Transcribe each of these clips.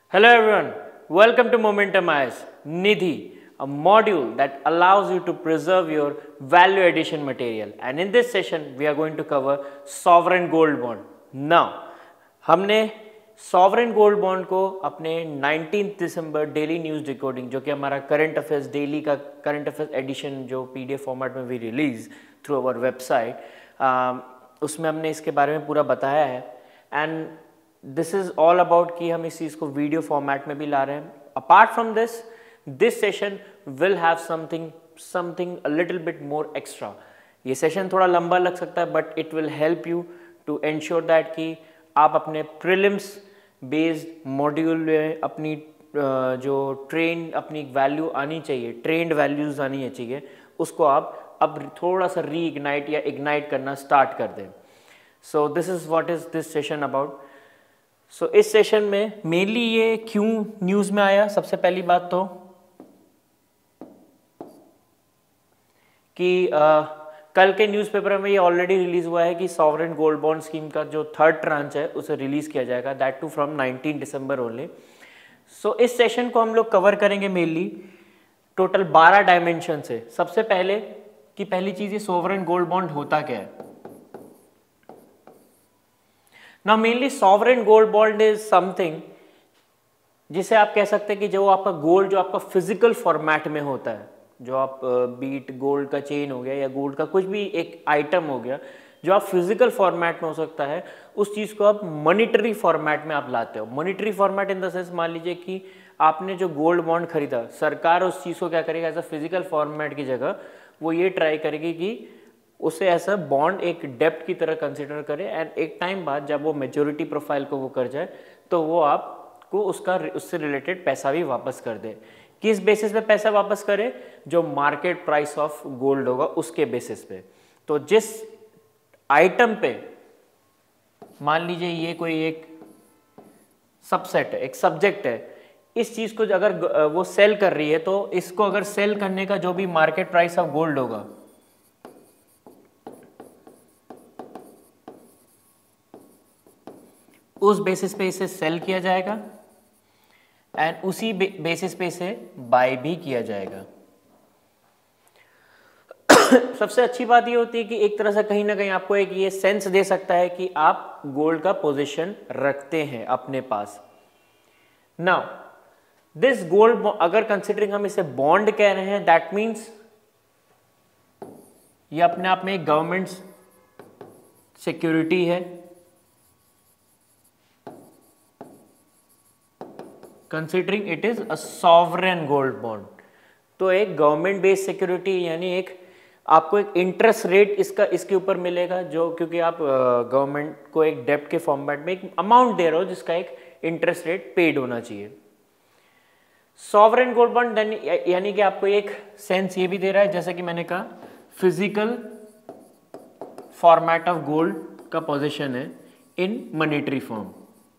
Hello everyone, welcome to Momentum IS Nidhi, a module that allows you to preserve your value addition material. And in this session, we are going to cover sovereign gold bond. Now, हमने sovereign gold bond को अपने 19 दिसंबर daily news decoding जो कि हमारा current affairs daily का current affairs edition जो PDF format में भी रिलीज थ्रू अवर वेबसाइट उसमें हमने इसके बारे में पूरा बताया है and this is all about कि हम इस चीज़ को वीडियो फॉर्मेट में भी ला रहे हैं. Apart from this session will have something a little bit more extra. ये सेशन थोड़ा लंबा लग सकता है but it will help you to ensure that कि आप अपने प्रीलिम्स बेस्ड मॉड्यूल में अपनी जो ट्रेन अपनी वैल्यू आनी चाहिए, ट्रेंड वैल्यूज़ आनी चाहिए, उसको आप अब थोड़ा सा रीइग्नाइट या इग्नाइट करना स्टार्ट कर दें. So this is what is this session about. So इस सेशन में मेनली ये क्यों न्यूज़ में आया, सबसे पहली बात तो कि कल के न्यूज़पेपर में ये ऑलरेडी रिलीज हुआ है कि सॉवरेन गोल्ड बॉन्ड स्कीम का जो थर्ड ट्रांच है उसे रिलीज किया जाएगा, that too from 19 December only. So इस सेशन को हम लोग कवर करेंगे मेनली टोटल 12 डायमेंशन से. सबसे पहले कि पहली चीज़ ये सॉवरेन गोल्ड बॉन्ड होता क्या है. Now mainly sovereign gold bond is something जिसे आप कह सकते हैं कि जो आपका गोल्ड जो आपका फिजिकल फॉर्मेट में होता है, जो आप बीट गोल्ड का चेन हो गया या गोल्ड का कुछ भी एक आइटम हो गया जो आप फिजिकल फॉर्मेट में हो सकता है, उस चीज़ को आप मॉनिटरी फॉर्मेट में आप लाते हो. Monetary format in the sense मान लीजिए कि आपने जो गोल्ड बॉन्ड खरीदा, सरकार उस चीज़ को क्या करेगा, एज अ फिजिकल फॉर्मेट की जगह वो ये ट्राई करेगी कि उसे ऐसा बॉन्ड एक डेप्ट की तरह कंसिडर करे एंड एक टाइम बाद जब वो मेच्योरिटी प्रोफाइल को वो कर जाए तो वो आपको उससे रिलेटेड पैसा भी वापस कर दे. किस बेसिस पे पैसा वापस करे, जो मार्केट प्राइस ऑफ गोल्ड होगा उसके बेसिस पे. तो जिस आइटम पे मान लीजिए ये कोई एक सबसेट है, एक सब्जेक्ट है, इस चीज़ को अगर वो सेल कर रही है तो इसको अगर सेल करने का जो भी मार्केट प्राइस ऑफ गोल्ड होगा उस बेसिस पे इसे सेल किया जाएगा एंड उसी बेसिस पे इसे बाय भी किया जाएगा. सबसे अच्छी बात ये होती है कि एक तरह से कहीं ना कहीं आपको एक ये सेंस दे सकता है कि आप गोल्ड का पोजीशन रखते हैं अपने पास. नाउ दिस गोल्ड अगर कंसिडरिंग हम इसे बॉन्ड कह रहे हैं, दैट मीन्स ये अपने आप में एक गवर्नमेंट सिक्योरिटी है. Considering it is a sovereign gold bond, तो एक गवर्नमेंट बेस्ड सिक्योरिटी, यानी एक आपको एक इंटरेस्ट रेट इसके ऊपर मिलेगा, जो क्योंकि आप गवर्नमेंट को एक डेप्ट के फॉर्मेट में एक अमाउंट दे रहे हो जिसका एक इंटरेस्ट रेट पेड होना चाहिए. सॉवरेन गोल्ड बॉन्ड यानी कि आपको एक सेंस ये भी दे रहा है, जैसे कि मैंने कहा फिजिकल फॉर्मेट ऑफ गोल्ड का पोजीशन है इन मॉनेटरी फॉर्म.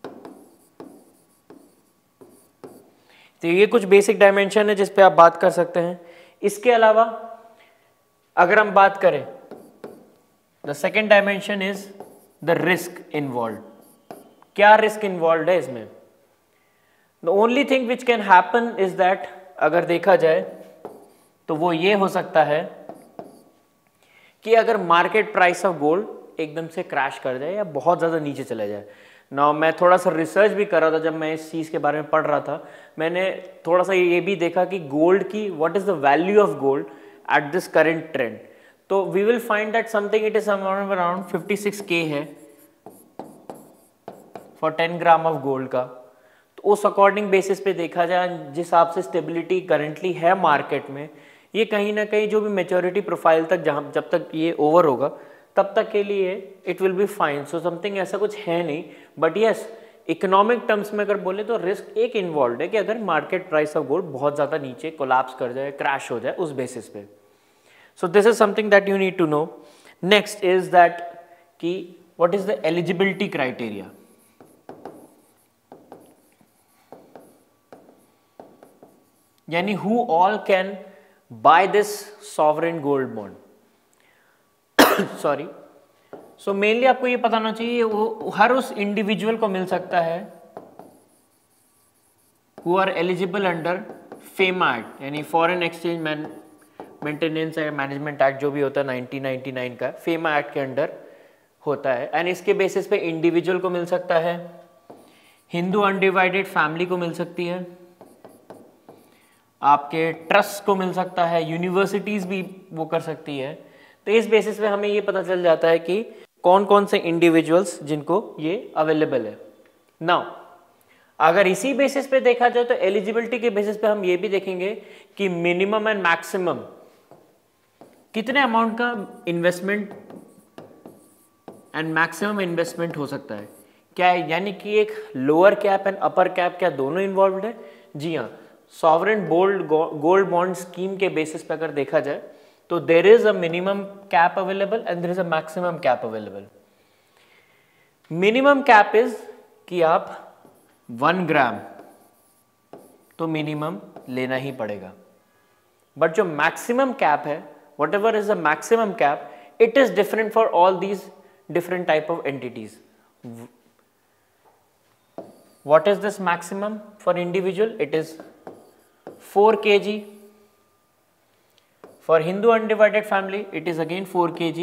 तो ये कुछ बेसिक डायमेंशन है जिस पे आप बात कर सकते हैं. इसके अलावा अगर हम बात करें, the second dimension is the risk involve. क्या रिस्क इन्वॉल्व है इसमें? The only thing which can happen is that, अगर देखा जाए तो वो ये हो सकता है कि अगर मार्केट प्राइस ऑफ गोल्ड एकदम से क्रैश कर जाए या बहुत ज़्यादा नीचे चला जाए. ना मैं थोड़ा सा रिसर्च भी कर रहा था, जब मैं इस चीज़ के बारे में पढ़ रहा था मैंने थोड़ा सा ये भी देखा कि गोल्ड की what is the value of gold at this current trend. तो we will find that something it is around 56K है फॉर 10 ग्राम ऑफ गोल्ड का. तो उस अकॉर्डिंग बेसिस पे देखा जाए, जिस हिसाब से स्टेबिलिटी करेंटली है मार्केट में, ये कहीं ना कहीं जो भी मेच्योरिटी प्रोफाइल तक जब तक ये ओवर होगा तब तक के लिए it will be fine. So something ऐसा कुछ है नहीं, बट यस इकोनॉमिक टर्म्स में अगर बोले तो रिस्क एक इन्वॉल्व है कि अगर मार्केट प्राइस ऑफ गोल्ड बहुत ज़्यादा नीचे कोलैप्स कर जाए, क्रैश हो जाए उस बेसिस पे. So this is something that you need to know. Next is that कि what is the eligibility criteria. यानी who all can buy this sovereign gold bond. Sorry. So mainly आपको ये पता होना चाहिए वो हर उस इंडिविजुअल को मिल सकता है who are eligible under FEMA act, यानी foreign exchange maintenance and management act जो भी होता है 1999 का, फेमा एक्ट के अंडर होता है। एंड इसके बेसिस पे इंडिविजुअल को मिल सकता है, हिंदू अनडिवाइडेड फैमिली को मिल सकती है, आपके ट्रस्ट को मिल सकता है, यूनिवर्सिटीज भी वो कर सकती है। तो इस बेसिस पे हमें ये पता चल जाता है कि कौन कौन से इंडिविजुअल्स जिनको ये अवेलेबल है। नाउ अगर इसी बेसिस पे देखा जाए तो एलिजिबिलिटी के बेसिस पे हम ये भी देखेंगे कि मिनिमम एंड मैक्सिमम कितने अमाउंट का इन्वेस्टमेंट एंड मैक्सिमम इन्वेस्टमेंट हो सकता है। क्या है, यानी कि एक lower cap and upper cap क्या दोनों इन्वॉल्व है? जी हाँ, सॉवरेन गोल्ड बॉन्ड स्कीम के बेसिस पे अगर देखा जाए तो there is a minimum cap available and there is a maximum cap available. Minimum cap is कि आप 1 ग्राम तो मिनिमम लेना ही पड़ेगा, बट जो मैक्सिमम कैप है, whatever is the maximum cap, it is different for all these different type of entities. What is this maximum for individual? It is 4 kg. For Hindu undivided family, it is again 4 kg.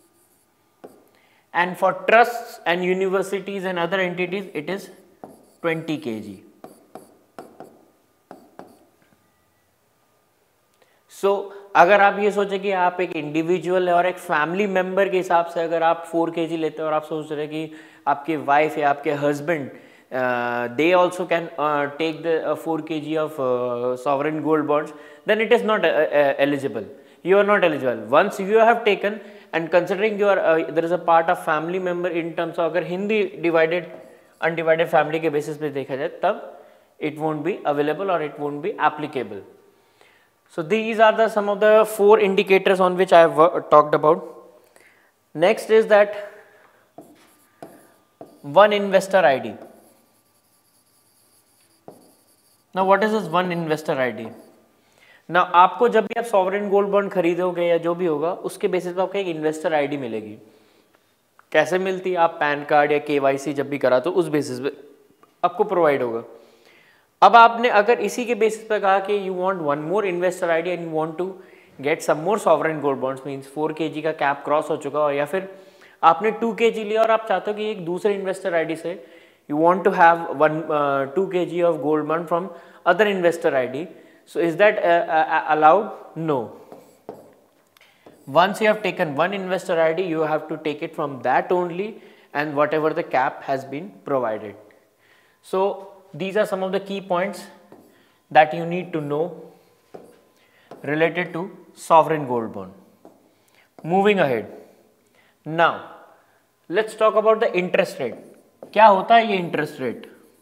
And for trusts and universities and other entities, it is 20 kg. So अगर आप ये सोचे कि आप एक individual है और एक फैमिली मेंबर के हिसाब से अगर आप 4 kg लेते हो और आप सोच रहे हैं कि आपके वाइफ या आपके husband they also can take the 4 kg of sovereign gold bonds, then it is not eligible. You are not eligible. Once you have taken and considering your there is a part of family member in terms of अगर Hindi divided undivided family के basis पे देखा जाए तब it won't be available or it won't be applicable. So these are the some of the 4 indicators on which I have talked about. Next is that one investor ID. Now what is this one investor ID? Now आपको जब भी आप sovereign gold bond खरीदोगे या जो भी होगा उसके बेसिस पे आपको एक इन्वेस्टर आईडी मिलेगी. कैसे मिलती है? आप पैन कार्ड या केवाईसी जब भी करा तो उस बेसिस पे आपको प्रोवाइड होगा. अब आपने अगर इसी के बेसिस पे कहा कि you want one more investor ID and you want to get some more sovereign gold bonds, means 4 kg का कैप क्रॉस हो चुका हो या फिर आपने 2 kg लिया और आप चाहते हो कि एक दूसरे इन्वेस्टर आईडी से you want to have 2 kg of gold bond from other investor ID. So is that allowed? No. Once you have taken one investor ID, you have to take it from that only and whatever the cap has been provided. So these are some of the key points that you need to know related to sovereign gold bond. Moving ahead. Now, let's talk about the interest rate. क्या होता है ये interest rate?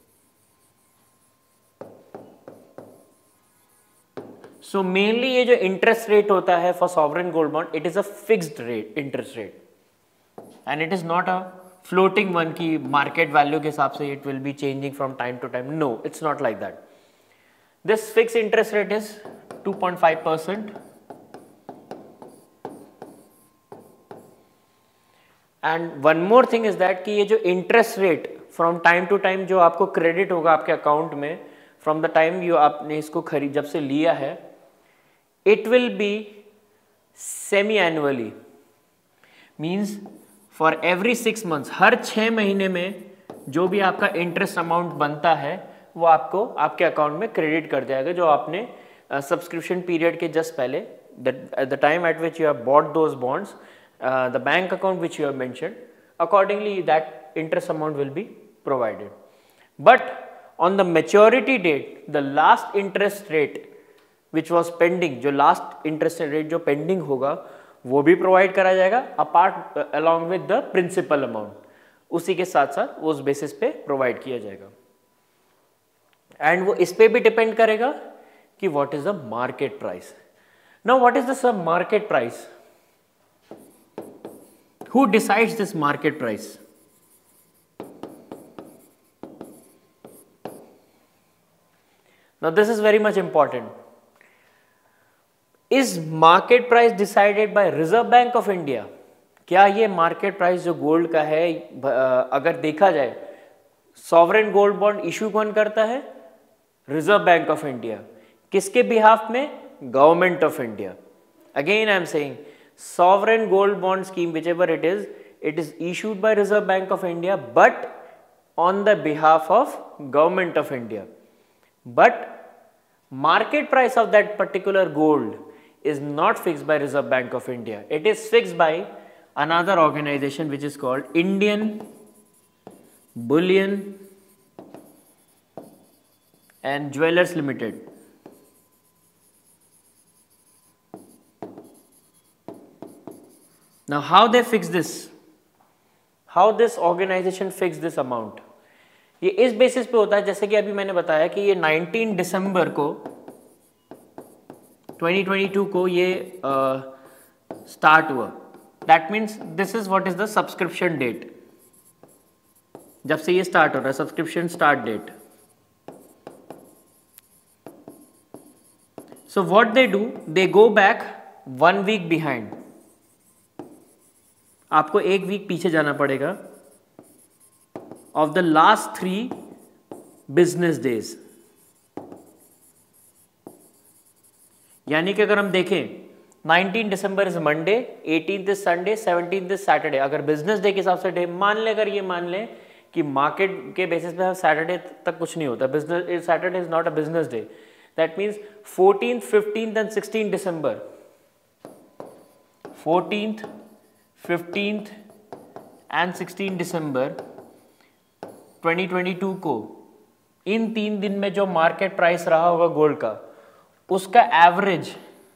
So mainly ये जो interest rate होता है for sovereign gold bond, it is a fixed rate, interest rate, and it is not a floating one की market value के हिसाब से it will be changing from time to time. No, it's not like that. This fix interest rate is 2.5%. And one more thing is that कि ये जो interest rate from time to time जो आपको credit होगा आपके account में from the time you आपने इसको खरीद जब से लिया है, it will be semi-annually, means for every 6 months, हर 6 महीने में जो भी आपका इंटरेस्ट अमाउंट बनता है वो आपको आपके अकाउंट में क्रेडिट कर जाएगा जो आपने सब्सक्रिप्शन पीरियड के जस्ट पहले the time at which you have bought those bonds, the bank account which you have mentioned, accordingly that interest amount will be provided. But on the maturity date, the last interest rate which was pending, जो last interest rate जो pending होगा वो भी provide करा जाएगा apart along with the principal amount, उसी के साथ साथ वो उस बेसिस पे प्रोवाइड किया जाएगा. एंड वो इस पे भी डिपेंड करेगा कि what is the market price. Now what is the market price? Who decides this market price? Now this is very much important. Is market price decided by Reserve Bank of India? क्या ये market price जो gold का है अगर देखा जाए sovereign gold bond issue कौन करता है? रिजर्व बैंक ऑफ इंडिया, किसके बिहाफ में? Government of India. Again I am saying sovereign gold bond scheme, whichever it is issued by Reserve Bank of India but on the behalf of Government of India. But market price of that particular gold is not fixed by Reserve Bank of India. It is fixed by another organization which is called Indian Bullion and Jewelers Limited. Now how they fix this? How this organization fix this amount? ये इस basis पे होता है, जैसे कि अभी मैंने बताया कि ये 19 दिसंबर को 2022 को ये स्टार्ट हुआ. That means this is what is the subscription date, जब से ये स्टार्ट हो रहा है, subscription start date. So what they do, they go back 1 week behind. आपको 1 वीक पीछे जाना पड़ेगा of the last 3 business days. यानी कि अगर हम देखें 19 December is Monday, 18 is Sunday, 17 is Saturday. अगर बिजनेस डे के हिसाब से डे मान लें, अगर ये मान लें कि मार्केट के बेसिस पे सैटरडे तक कुछ नहीं होता, business Saturday is not a business day. That means 14th, 15th and 16 December, 14th, 15th and 16 December 2022 को इन 3 दिन में जो मार्केट प्राइस रहा होगा गोल्ड का, उसका एवरेज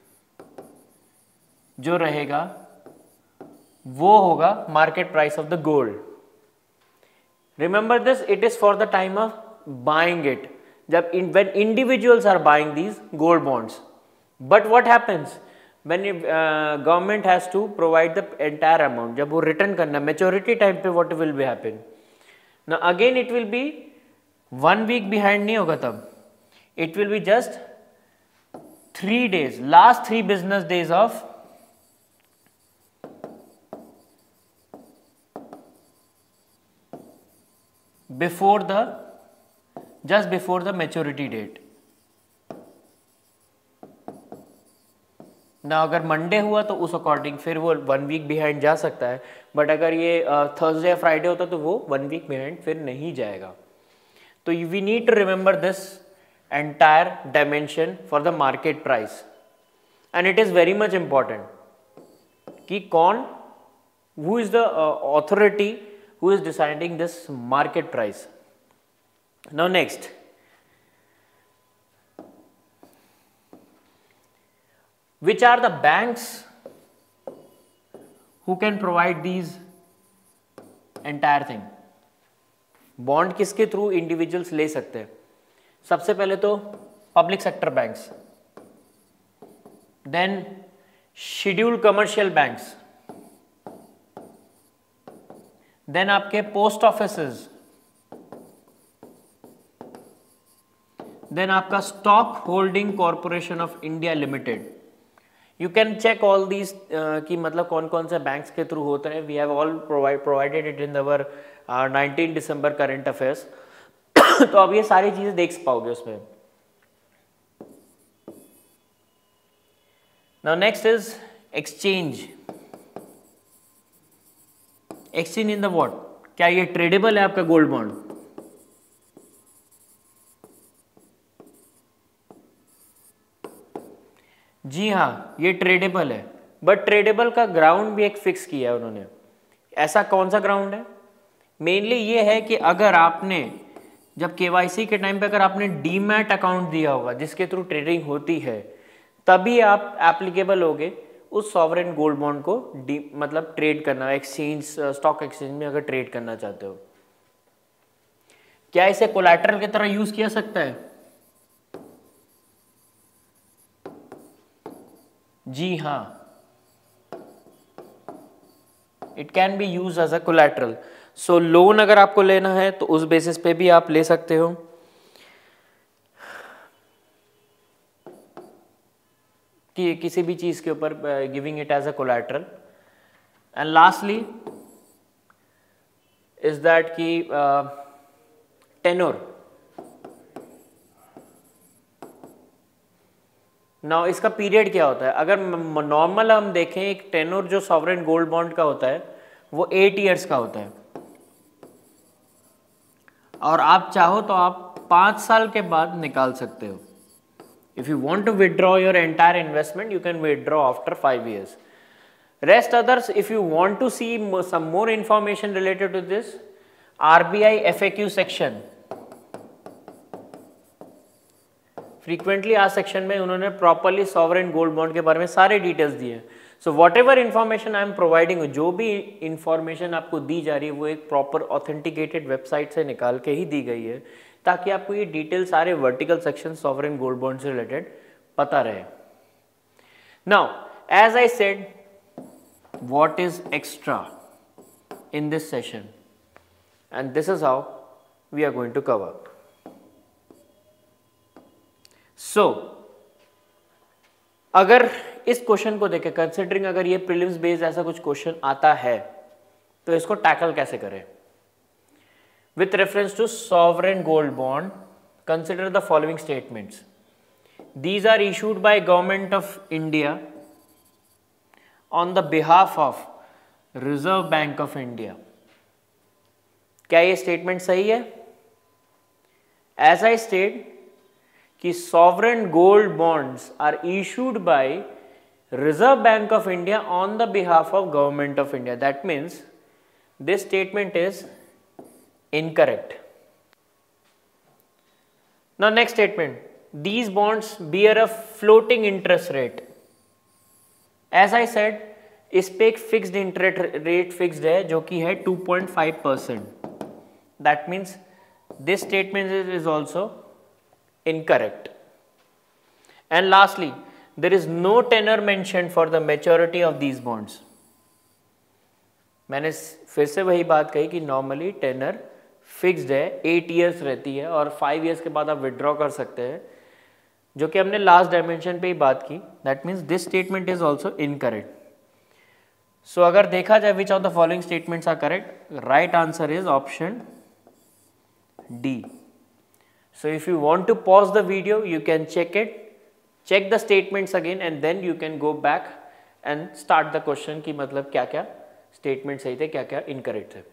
जो रहेगा वो होगा market price of the gold. Remember this, it is for the time of buying it, जब when individuals are buying these gold bonds. But what happens when government has to provide the entire amount, जब वो return करना maturity time पे, what will be happen? Now again it will be 1 week behind नहीं होगा तब, it will be just 3 days, last 3 business days of just before the maturity date. ना अगर Monday हुआ तो उस अकॉर्डिंग फिर वो 1 वीक बिहाइंड जा सकता है, बट अगर ये थर्सडे या फ्राइडे होता तो वो 1 वीक बिहाइंड फिर नहीं जाएगा. तो we need to remember this entire dimension for the market price, and it is very much important कि कौन, who is the authority who is deciding this market price. Now next, which are the banks who can provide these entire thing? Bond किसके through individuals ले सकते हैं? सबसे पहले तो public sector banks, then scheduled commercial banks, then आपके post offices, then आपका stock holding corporation of India limited. You can check all these कि मतलब कौन कौन से बैंक्स के थ्रू होते हैं. We have all provided it in our 19 December current affairs. तो अब ये सारी चीजें देख पाओगे उसमें. Now next is exchange. Exchange in the what? क्या ये ट्रेडेबल है आपका गोल्ड बॉन्ड? जी हाँ, ये ट्रेडेबल है, बट ट्रेडेबल का ग्राउंड भी एक फिक्स किया है उन्होंने. ऐसा कौन सा ग्राउंड है? मेनली ये है कि अगर आपने जब केवाईसी के टाइम पे अगर आपने डीमैट अकाउंट दिया होगा जिसके थ्रू ट्रेडिंग होती है, तभी आप एप्लीकेबल होगे उस सॉवरेन गोल्ड बॉन्ड को मतलब ट्रेड करना, एक्सचेंज, स्टॉक एक्सचेंज में अगर ट्रेड करना चाहते हो. क्या इसे कोलैटरल की तरह यूज किया सकता है? जी हाँ, it can be use as a collateral. So loan अगर आपको लेना है तो उस बेसिस पे भी आप ले सकते हो. कि किसी भी चीज के ऊपर giving it as a collateral. And lastly is that कि टेन्योर. नाउ इसका पीरियड क्या होता है? अगर नॉर्मल हम देखें, एक टेन्योर जो सॉवरेन गोल्ड बॉन्ड का होता है वो 8 ईयर्स का होता है, और आप चाहो तो आप 5 साल के बाद निकाल सकते हो. If you want to withdraw your entire investment, you can withdraw after 5 years. Rest others, if you want to see some more information related to this, RBI FAQ section, frequently आज सेक्शन में उन्होंने properly sovereign gold bond के बारे में सारे details दिए हैं. So whatever information I am providing, जो भी इंफॉर्मेशन आपको दी जा रही है वो एक प्रॉपर ऑथेंटिकेटेड वेबसाइट से निकाल के ही दी गई है, ताकि आपको ये डिटेल सारे vertical section sovereign gold bond से रिलेटेड पता रहे. Now as I said, what is extra in this session, and this is how we are going to cover. So अगर इस क्वेश्चन को देखें, कंसिडरिंग अगर ये प्रीलिम्स बेस्ड ऐसा कुछ क्वेश्चन आता है तो इसको टैकल कैसे करें? With reference to sovereign gold bond, consider the following statements. These are issued by Government of India on the behalf of Reserve Bank of India. क्या ये स्टेटमेंट सही है? As I state कि sovereign gold bonds are issued by Reserve Bank of India on the behalf of Government of India. That means this statement is incorrect. Now next statement, these bonds bear a floating interest rate. As I said, इस पे एक fixed interest rate fixed है जो कि है 2.5%. That means this statement is also incorrect. And lastly, there is no tenor mentioned for the maturity of these bonds. मैंने फिर से वही बात कही कि नॉर्मली टेनर फिक्स्ड है, 8 ईयर्स रहती है और 5 ईयर्स के बाद आप विड्रॉ कर सकते हैं, जो कि हमने लास्ट डायमेंशन पे ही बात की. That means this statement is also incorrect. So अगर देखा जाए which of the following statements are correct, right answer is option D. So if you want to pause the video, you can check it, check the statements again, and then you can go back and start the question कि मतलब क्या क्या statement सही थे, क्या क्या incorrect थे.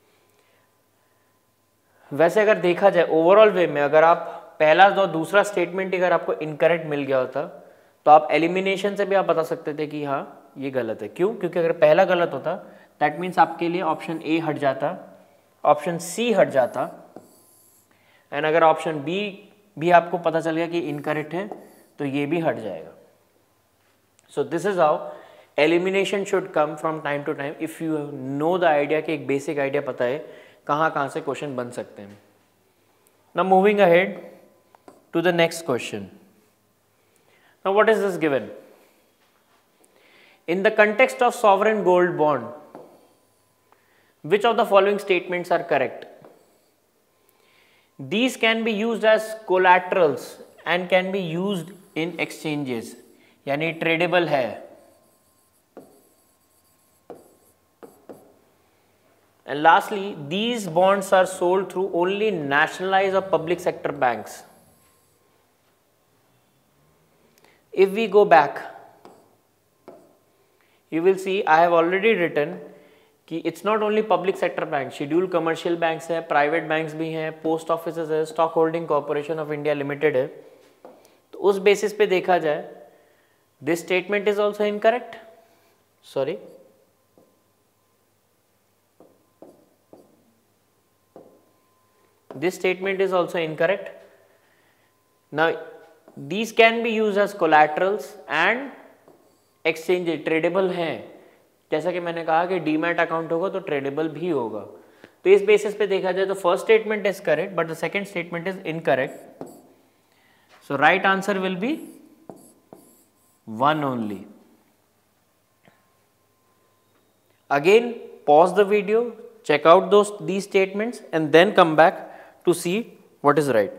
वैसे अगर देखा जाए ओवरऑल वे में, अगर आप पहला और दूसरा स्टेटमेंट अगर आपको इनकरेक्ट मिल गया होता तो आप एलिमिनेशन से भी आप बता सकते थे कि हाँ ये गलत है. क्यों? क्योंकि अगर पहला गलत होता दैट मीन्स आपके लिए ऑप्शन ए हट जाता, ऑप्शन सी हट जाता, एंड अगर ऑप्शन बी भी आपको पता चल गया कि इनकरेक्ट है तो ये भी हट जाएगा. So this is how elimination should come from time to time if you know the idea, कि एक बेसिक आइडिया पता है कहाँ से क्वेश्चन बन सकते हैं. Now moving ahead to the next question. Now what is this given? In the context of sovereign gold bond, which of the following statements are correct? These can be used as collaterals and can be used in exchanges, यानी tradable है. And lastly, these bonds are sold through only nationalized or public sector banks. If we go back, you will see I have already written कि it's not only public sector bank, schedule commercial banks हैं, private banks भी हैं, post offices है, stock holding corporation of India limited है. तो उस basis पे देखा जाए this statement is also incorrect. Sorry, this statement is also incorrect. Now these can be use as collaterals and exchange, tradable हैं. जैसा कि मैंने कहा कि डीमैट अकाउंट होगा तो ट्रेडेबल भी होगा. तो इस बेसिस पे देखा जाए तो first statement is correct but the second statement is incorrect. So right answer will be 1 only. Again pause the video, check out these statements and then come back to see what is right.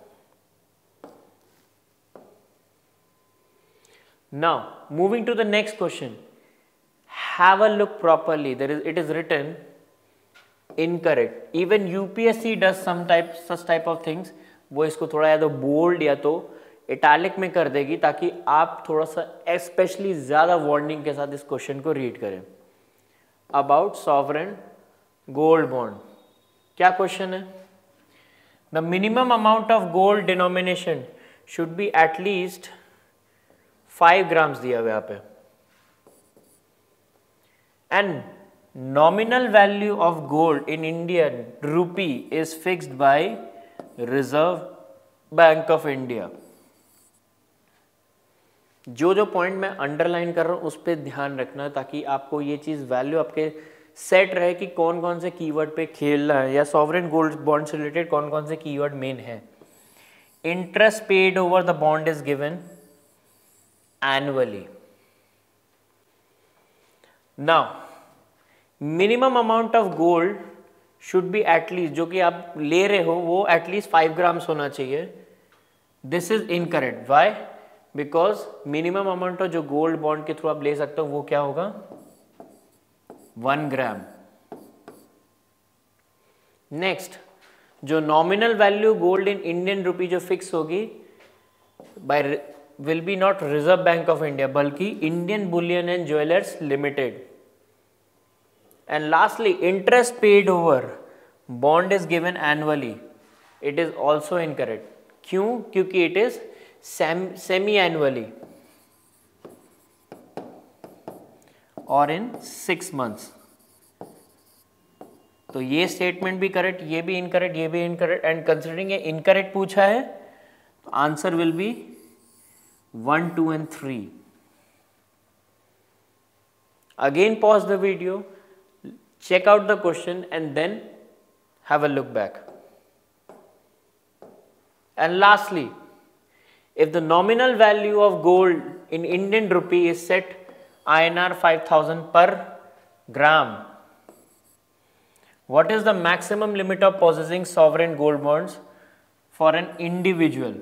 Now moving to the next question, have a look properly. It is written incorrect. Even UPSC does such type of things. वो इसको थोड़ा या तो bold या तो italic में कर देगी ताकि आप थोड़ा सा स्पेशली ज़्यादा वार्निंग के साथ इस क्वेश्चन को रीड करें। अबाउट सॉवरेन गोल्ड बॉन्ड, क्या क्वेश्चन है? The minimum amount of gold denomination should be at least 5 grams दिया हुआ यहाँ पे, and nominal value of gold in Indian rupee is fixed by Reserve Bank of India। जो point मैं underline कर रहा हूं उस पर ध्यान रखना ताकि आपको ये चीज वैल्यू आपके सेट रहे कि कौन कौन से कीवर्ड पे खेलना है, या सॉवरेन गोल्ड बॉन्ड से रिलेटेड कौन कौन से कीवर्ड मेन है। Interest paid over the bond is given annually. Now minimum amount of gold should be at least, जो कि आप ले रहे हो वो एटलीस्ट 5 ग्राम्स होना चाहिए। This is incorrect. Why? Because minimum amount of जो गोल्ड बॉन्ड के थ्रू आप ले सकते हो वो क्या होगा? 1 ग्राम। नेक्स्ट, जो nominal value gold in Indian rupee जो फिक्स होगी by will be not Reserve Bank of India बल्कि Indian bullion and jewellers limited. And lastly, interest paid over bond is given annually. It is also incorrect. क्यों? क्योंकि it is semi annually और in 6 months। तो ये statement भी correct, ये भी incorrect, ये भी इनकरेक्ट, एंड कंसिडरिंग ये इनकरेक्ट पूछा है तो answer will be 1, 2 and 3। Again pause the video, check out the question and then have a look back। And lastly, if the nominal value of gold in Indian rupee is set INR 5,000 per gram, what is the maximum limit of possessing sovereign gold bonds for an individual?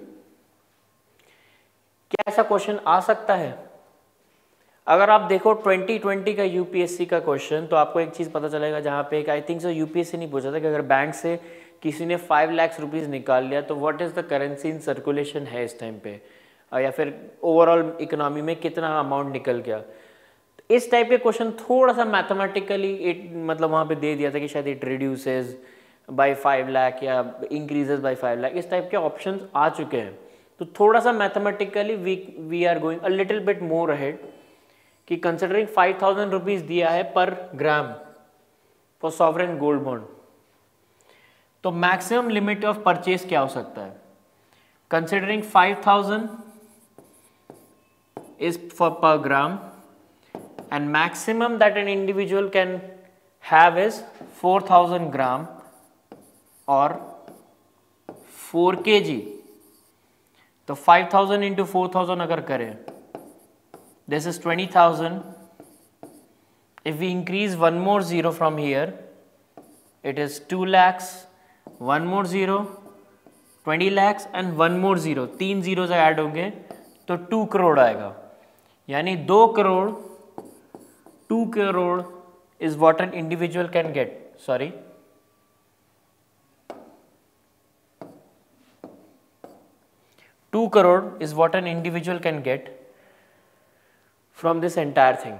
क्या ऐसा question आ सकता है? अगर आप देखो 2020 का UPSC का क्वेश्चन तो आपको एक चीज़ पता चलेगा, जहाँ पे एक आई थिंक सो यूपीएससी नहीं पूछा था कि अगर बैंक से किसी ने 5 लाख रुपीज़ निकाल लिया तो what is the currency in circulation है इस टाइम पे, या फिर ओवरऑल इकोनॉमी में कितना अमाउंट निकल गया। इस टाइप के क्वेश्चन थोड़ा सा मैथमेटिकली मतलब वहाँ पे दे दिया था कि शायद इट रिड्यूसेस बाय 5 लाख या इंक्रीजेस बाय 5 लाख, इस टाइप के ऑप्शन आ चुके हैं। तो थोड़ा सा mathematically we are going a little bit more ahead कि कंसिडरिंग 5,000 रुपीज़ दिया है पर gram for sovereign gold bond, तो मैक्सिमम लिमिट ऑफ परचेज क्या हो सकता है? Considering 5,000 is for per gram and maximum that an individual can have is 4,000 gram or 4 kg। तो 5,000 into 4,000 अगर करें, this is 20,000। if we increase one more zero from here, it is 2 lakhs, one more zero 20 lakhs and one more zero, 3 zeros add होंगे तो 2 करोड़ आएगा। यानी 2 crore 2 crore is what an individual can get, sorry 2 crore is what an individual can get from this entire thing।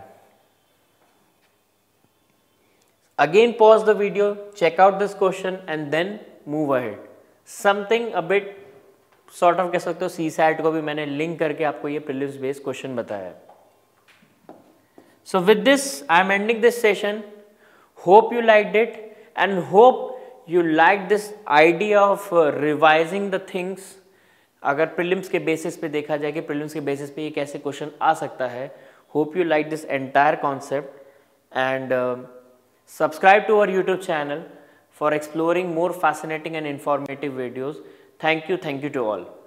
Again pause the video, check out this question and then move ahead। Something a bit sort of कह सकते हो CSAT को भी मैंने link करके आपको ये prelims based question बताया है। So with this I am ending this session। Hope you liked it and hope you liked this idea of revising the things। अगर प्रीलिम्स के बेसिस पे देखा जाए कि प्रीलिम्स के बेसिस पे ये कैसे क्वेश्चन आ सकता है। Hope you like this entire concept and subscribe to our YouTube channel for exploring more fascinating and informative videos। Thank you to all।